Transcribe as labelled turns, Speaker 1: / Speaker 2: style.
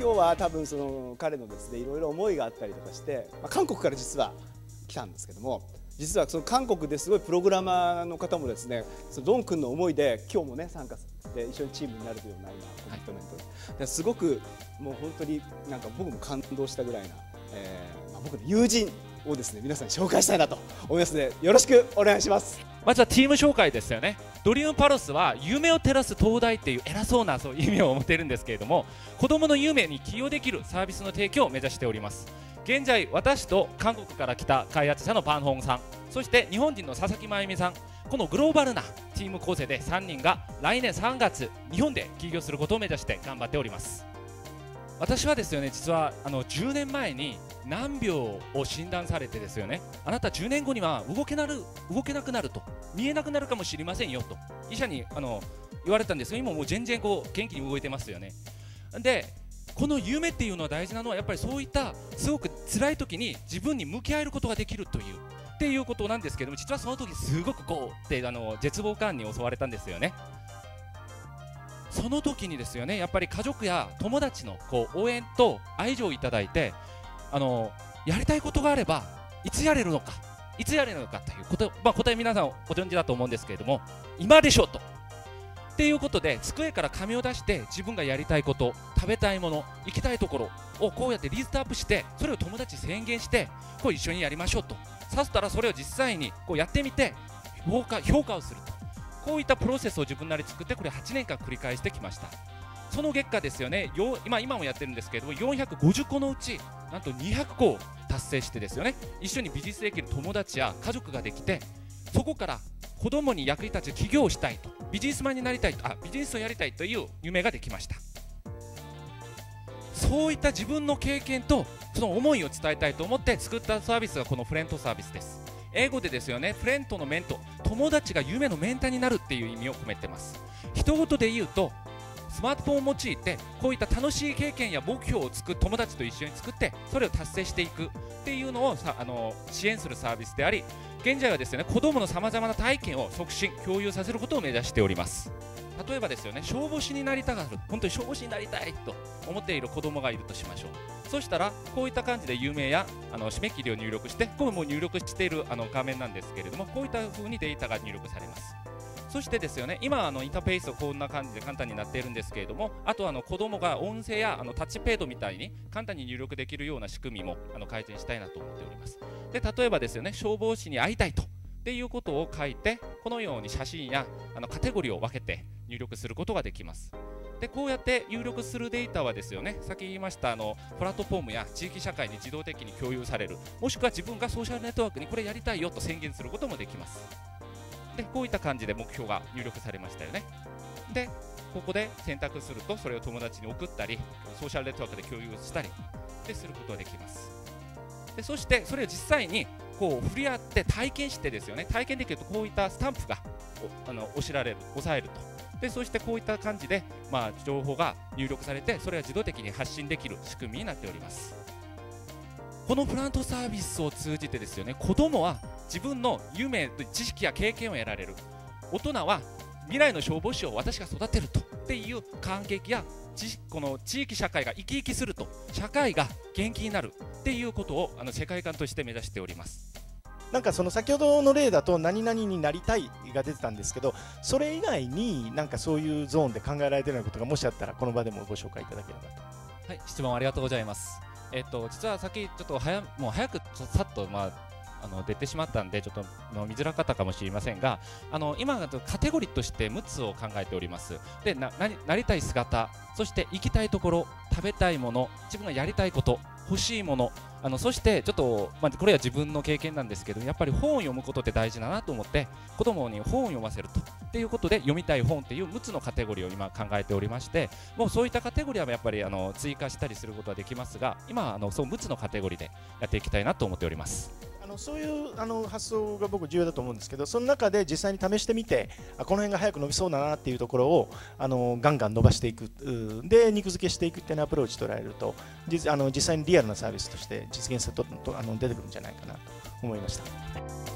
Speaker 1: 今日は多分その彼のですねいろいろ思いがあったりとかして、韓国から実は来たんですけども、実はその韓国ですごいプログラマーの方もですね、そのドン君の思いで今日もね参加して一緒にチームになるというような今コミットメントで、すごくもう本当になんか僕も感動したぐらいな、僕の友人をですね皆さんに紹介したいなと思いますので、よろしくお願いします。
Speaker 2: まずはチーム紹介ですよね。ドリームパロスは夢を照らす東大っていう偉そうなそういう意味を持っているんですけれども、子どもの夢に起用できるサービスの提供を目指しております。現在私と韓国から来た開発者のパンホンさん、そして日本人の佐々木真由美さん、このグローバルなチーム構成で3人が来年3月日本で起業することを目指して頑張っております。私はですよね、実は10年前に難病を診断されてですよね、あなた10年後には動けなくなると、見えなくなるかもしれませんよと医者に言われたんですが、今もう全然こう元気に動いてますよね。でこの夢っていうのは大事なのはやっぱりそういったすごく辛い時に自分に向き合えることができるというっていうことなんですけども、実はその時すごくこうって絶望感に襲われたんですよね。その時にですよね、やっぱり家族や友達のこう応援と愛情をいただいて、やりたいことがあればいつやれるのかということ、答え皆さんご存知だと思うんですけれども、今でしょとっていうことで机から紙を出して自分がやりたいこと、食べたいもの、行きたいところをこうやってリストアップして、それを友達に宣言してこう一緒にやりましょうとさせたら、それを実際にこうやってみて評価をすると、こういったプロセスを自分なりに作って、これ8年間繰り返してきました。その結果ですよね、今もやってるんですけれども、450個のうちなんと200個を達成してですよね、一緒にビジネスできる友達や家族ができて、そこから子供に役に立つ起業をしたいと、ビジネスマンになりたいと、ビジネスをやりたいという夢ができました。そういった自分の経験とその思いを伝えたいと思って作ったサービスがこのフレントサービスです。英語でですよね、フレントのメント、友達が夢のメンターになるっていう意味を込めてます。一言で言うと、スマートフォンを用いてこういった楽しい経験や目標を友達と一緒に作って、それを達成していくっていうのを支援するサービスであり、現在はですね、子どものさまざまな体験を促進共有させることを目指しております。例えばですよね、消防士になりたがる、本当に消防士になりたいと思っている子どもがいるとしましょう。そしたらこういった感じで有名や締め切りを入力して、これも入力している画面なんですけれども、こういった風にデータが入力されます。そしてですよね、今インターフェースこんな感じで簡単になっているんですけれども、あと子どもが音声やタッチペードみたいに簡単に入力できるような仕組みも改善したいなと思っております。で例えばですよね、消防士に会いたいとっていうことを書いて、このように写真やカテゴリーを分けて入力することができます。でこうやって入力するデータはですよね、先言いましたプラットフォームや地域社会に自動的に共有される、もしくは自分がソーシャルネットワークにこれやりたいよと宣言することもできます。でこういった感じで目標が入力されましたよね。でここで選択すると、それを友達に送ったりソーシャルネットワークで共有したりすることができます。でそしてそれを実際にこう振り合って体験してですよね、体験できるとこういったスタンプが押さえると。でそしてこういった感じで、情報が入力されて、それが自動的に発信できる仕組みになっております。このフラントサービスを通じてですよね、子どもは自分の夢、知識や経験を得られる、大人は未来の消防士を私が育てるとっていう感激やこの地域社会が生き生きすると、社会が元気になるっていうことを世界観として目指しております。
Speaker 3: なんかその先ほどの例だと何々になりたいが出てたんですけど、それ以外になんかそういうゾーンで考えられているようなことがもしあったら、この場でもご紹介いただければと。
Speaker 2: はい、質問ありがとうございます。実はさっきちょっと早くさっと出てしまったんで、ちょっと見づらかったかもしれませんが、今カテゴリーとして6つを考えております。でなりたい姿、そして行きたいところ、食べたいもの、自分がやりたいこと、欲しいもの、そしてちょっと、これは自分の経験なんですけど、やっぱり本を読むことって大事だなと思って、子供に本を読ませるとっていうことで、読みたい本っていう6つのカテゴリーを今考えておりまして、もうそういったカテゴリーはやっぱり追加したりすることはできますが、今その6つのカテゴリーでやっていきたいなと思っております。
Speaker 3: そういう発想が僕重要だと思うんですけど、その中で実際に試してみて、この辺が早く伸びそうだなっていうところをガンガン伸ばしていく、で肉付けしていくっていうアプローチ捉えると、実際にリアルなサービスとして実現すると出てくるんじゃないかなと思いました。